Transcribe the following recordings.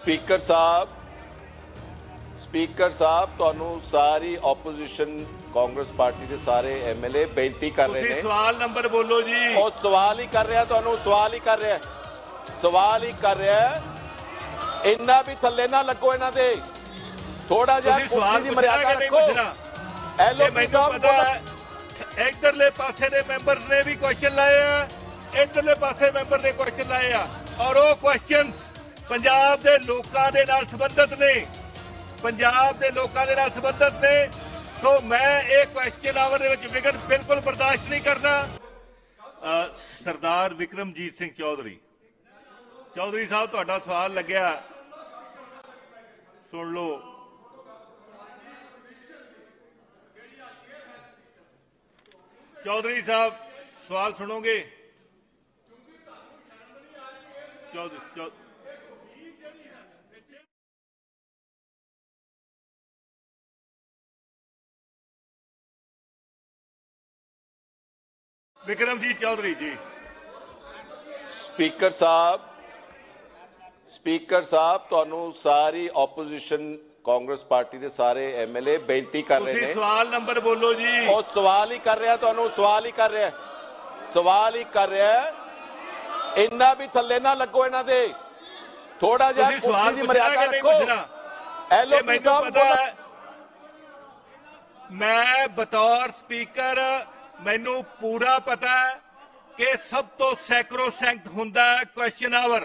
Speaker साहब ਤੁਹਾਨੂੰ सारी ओपोजिशन कांग्रेस पार्टी के सारे MLA बेनती कर रहे हैं। सवाल नंबर बोलो जी। और सवाल ही कर रहा है, ਤੁਹਾਨੂੰ सवाल ही कर रहा है, सवाल ही कर रहा है। इन्ना भी थल्ले ना लगो इन्हां दे, थोड़ा जिहा कुर्सी दी मर्यादा रखो। LOP साहब इधरले पासे दे मैंबर ने भी क्वेश्चन लाए हैं, इधरले पासे मैंबर ने क्वेश्चन लाए हैं और वो क्वेश्चंस पंजाब दे लोकां दे नाल संबंधित ने, पंजाब दे लोकां दे नाल संबंधित ने। सो मैं एक क्वेश्चन आवर दे विच विघन बिल्कुल बर्दाश्त नहीं करना। सरदार विक्रमजीत सिंह चौधरी साहब तुहाडा सवाल लग्या, सुन लो। चौधरी साहब सवाल सुनोगे? विक्रमजीत चौधरी जी। स्पीकर साहब ਤੁਹਾਨੂੰ सारी ओपोजिशन कांग्रेस पार्टी के सारे MLA बेनती कर रहे हैं। सवाल नंबर बोलो जी। और सवाल ही कर रहा है, ਤੁਹਾਨੂੰ सवाल ही कर रहा है, सवाल ही कर रहा है। इन्ना भी थल्ले ना लगो इन्हां दे, थोड़ा जिहा कुर्सी दी मर्यादा रखो। LOP साहब मैं बतौर स्पीकर मैनू पूरा पता है कि सब तो सैक्रोसैंक्ट हुंदा है क्वेश्चन आवर।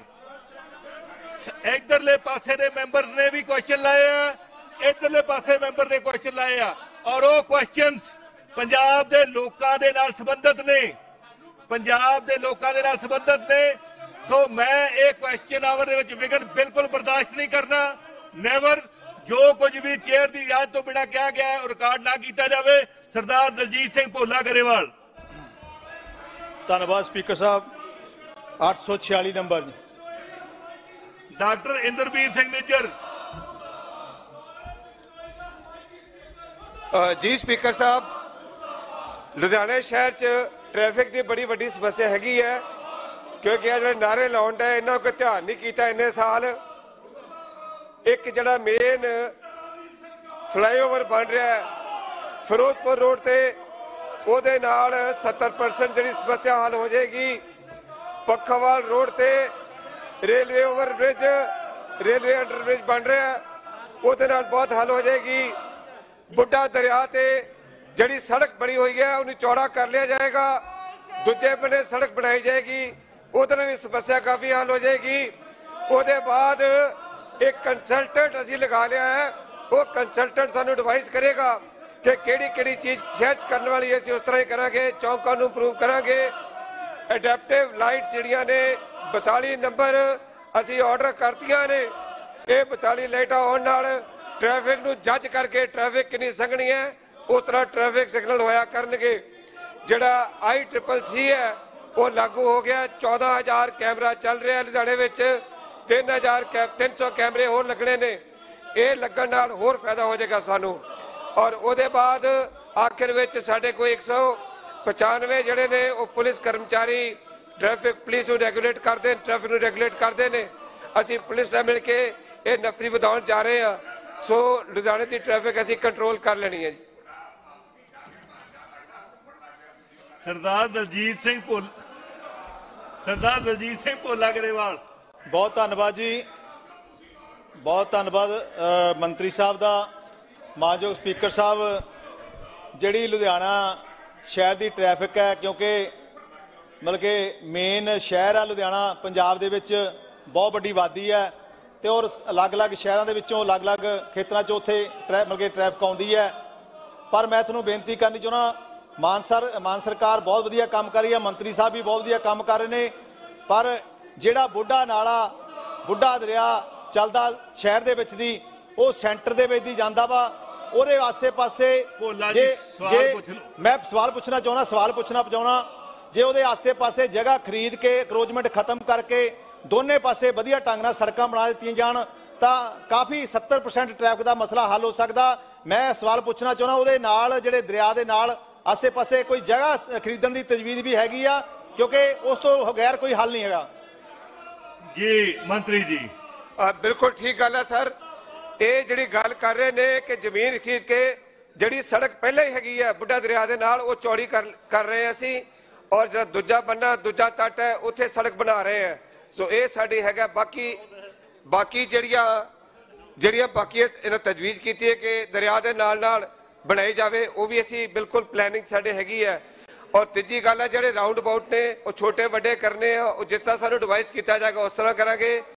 इधरले पासे दे मैंबर ने भी क्वेश्चन लाए हैं, इधरले पासे मैंबर ने क्वेश्चन लाए हैं और वो क्वेश्चंस पंजाब दे लोकां दे नाल संबंधित ने, पंजाब दे लोकां दे नाल संबंधित ने। सो मैं एक क्वेश्चन आवर दे विच विघन बिल्कुल बर्दाश्त नहीं करना। नेवर जो कुछ भी चेयर की इजाजत तो बिना कहा गया है रिकॉर्ड ना किया जाए। सरदार दलजीत सिंह भोला गरेवाल। धन्यवाद स्पीकर साहब। 846 नंबर। डॉक्टर इंद्रवीर सिंह निज्जर जी। स्पीकर साहब, लुधियाने शहर च ट्रैफिक की बड़ी वड्डी समस्या हैगी है, क्योंकि जो नारे लाउण डे इन्हां कोई ध्यान नहीं किया इन्ने साल। एक जिहड़ा मेन फ्लाईओवर बन रहा है फिरोजपुर रोड से, ਉਹਦੇ ਨਾਲ 70% ਜਿਹੜੀ ਸਮੱਸਿਆ हल हो जाएगी। पखवाल रोड से रेलवे ओवरब्रिज, रेलवे अंडरब्रिज बन रहा है, ਉਹਦੇ ਨਾਲ बहुत हल हो जाएगी। बुढ़ा दरिया से ਜਿਹੜੀ सड़क बनी हुई है उन्हें चौड़ा कर लिया जाएगा, दूजे बने सड़क बनाई जाएगी, ਉਹਦੇ ਨਾਲ भी समस्या काफ़ी हल हो जाएगी। ਉਹਦੇ बाद एक कंसल्टेंट असीं लगा लिया है, वो कंसल्टेंट सानू एडवाइस करेगा कि किहड़ी चीज़ शहर करने वाली है, उस तरह ही करांगे। चौंकां नूं इंप्रूव करांगे। एडेप्टिव लाइट जिहड़ियां ने 42 नंबर असीं ऑर्डर करतियां ने, ये 42 लाइटां आउण नाल ट्रैफिक नूं जज करके ट्रैफिक कितनी संघनी है उस तरह ट्रैफिक सिग्नल होया करनगे। जिहड़ा ICCC है वो लागू हो गया। 14,000 कैमरा चल रहा है लुधियाणे विच, 300 कैमरे होर लगने ने। ये लगन नाल होर फायदा हो जाएगा सानू। और उसदे बाद आखिर विच साडे कोई 195 जिहड़े ने वो पुलिस कर्मचारी ट्रैफिक पुलिस नूं रेगूलेट करते, ट्रैफिक नूं रेगूलेट करते हैं। असीं पुलिस नाल मिल के ये नफरी वधाउण जा रहे हैं। सो लुधियाणे की ट्रैफिक असीं कंट्रोल कर लेनी है जी। सरदार दलजीत सिंह भोला गरेवाल। बहुत धन्यवाद जी, बहुत धन्यवाद मंत्री साहब का। मानयोग स्पीकर साहब, जिहड़ी लुधियाना शहर की ट्रैफिक है, क्योंकि मतलब कि मेन शहर है लुधियाना पंजाब दे विच, बहुत वड्डी आबादी है तो और अलग अलग शहरों के विचों अलग अलग खेतरां चों उत्थे मतलब कि ट्रैफिक आउंदी है। पर मैं तुहानूं बेनती करनी चाहुंदा, मान सरकार बहुत वधिया काम कर रही है, मंत्री साहब भी बहुत वधिया काम कर रहे हैं, पर जिहड़ा बुढ़ा नाला बुढ़ा दरिया चलदा शहर दे विच दी वो सेंटर दे विच दी जांदा वा। ਉਹਦੇ ਆਸੇ ਪਾਸੇ ਜੇ मैं सवाल पूछना चाहना जे ਉਹਦੇ ਆਸੇ ਪਾਸੇ जगह खरीद के ਕਰੋਚਮੈਂਟ खत्म करके दोने पासे वधिया ढंग नाल सड़कां बना दित्तियां जाण तां काफ़ी 70% ट्रैफिक का मसला हल हो सकदा। मैं सवाल पूछना चाहना ਉਹਦੇ नाल ਜਿਹੜੇ दरिया ਦੇ नाल आसे पासे कोई जगह खरीदण की तजवीज़ भी हैगी आ, क्योंकि उस तो बगैर कोई हल नहीं हैगा। जी मंत्री जी। ਬਿਲਕੁਲ ਠੀਕ ਗੱਲ ਹੈ ਸਰ। ਇਹ ਜਿਹੜੀ ਗੱਲ ਕਰ ਰਹੇ ਨੇ ਕਿ ਜ਼ਮੀਨ ਖਰੀਦ ਕੇ ਜਿਹੜੀ ਸੜਕ ਪਹਿਲਾਂ ਹੀ ਹੈਗੀ ਹੈ ਬੁੱਢਾ ਦਰਿਆ ਦੇ ਨਾਲ ਉਹ ਚੌੜੀ ਕਰ ਰਹੇ ਹਾਂ ਅਸੀਂ, ਔਰ ਜਿਹੜਾ ਦੂਜਾ ਬੰਨਾ ਦੂਜਾ ਤੱਟ ਹੈ ਉੱਥੇ ਸੜਕ ਬਣਾ ਰਹੇ ਹੈ। ਸੋ ਇਹ ਸਾਡੀ ਹੈਗਾ। ਬਾਕੀ ਜਿਹੜੀਆਂ ਬਾਕੀ ਇਹਨਾਂ ਤਜਵੀਜ਼ ਕੀਤੀ ਹੈ ਕਿ ਦਰਿਆ ਦੇ ਨਾਲ ਬਣਾਈ ਜਾਵੇ, ਉਹ ਵੀ ਅਸੀਂ ਬਿਲਕੁਲ ਪਲੈਨਿੰਗ ਸਾਡੇ ਹੈਗੀ ਹੈ। ਔਰ ਤੀਜੀ ਗੱਲ ਹੈ ਜਿਹੜੇ ਰਾਉਂਡ ਅਬਾਊਟ ਨੇ ਉਹ ਛੋਟੇ ਵੱਡੇ ਕਰਨੇ ਆ, ਉਹ ਜਿਸ ਤਰ੍ਹਾਂ ਸਾਨੂੰ ਐਡਵਾਈਸ ਕੀਤਾ ਜਾਏਗਾ ਉਸ ਤਰ੍ਹਾਂ ਕਰਾਂਗੇ।